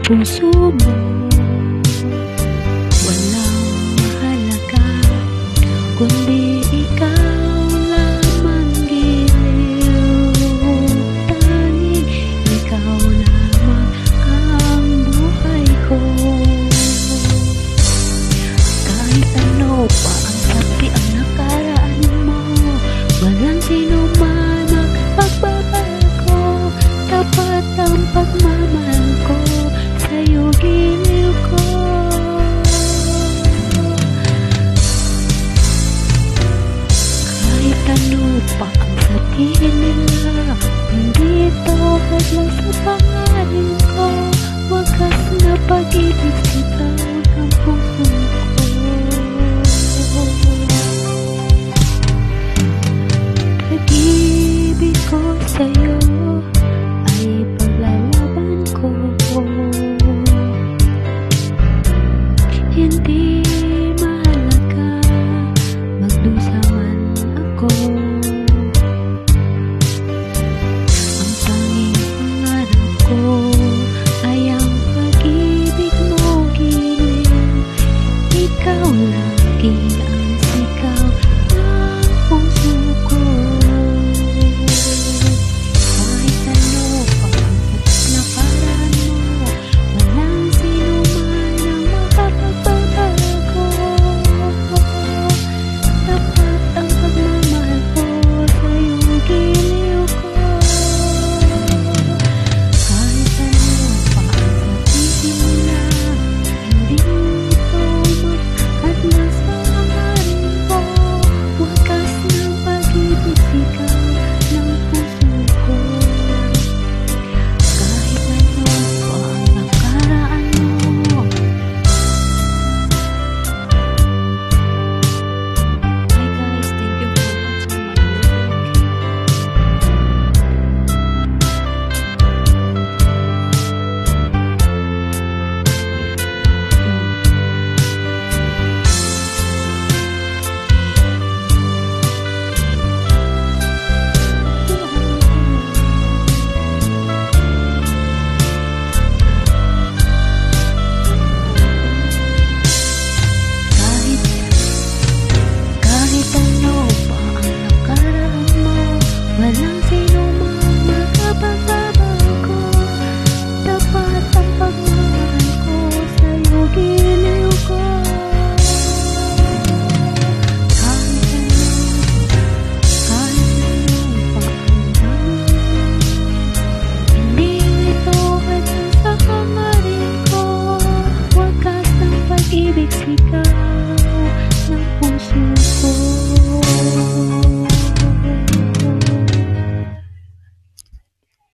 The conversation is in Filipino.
puso mo. Walang mahalaga kundi ikaw lamang, giliw. Tanging ikaw lamang ang buhay ko. Kahit ano pa ang sabi ang nakaraan mo, walang sino man ang pagbabago. Tapat ang pagmamahal ko sa'yo, giliw ko. Kahit ano pa ang sabihin nila, hindi ito hadlang sa pangalan ko. Wagas na pag-ibig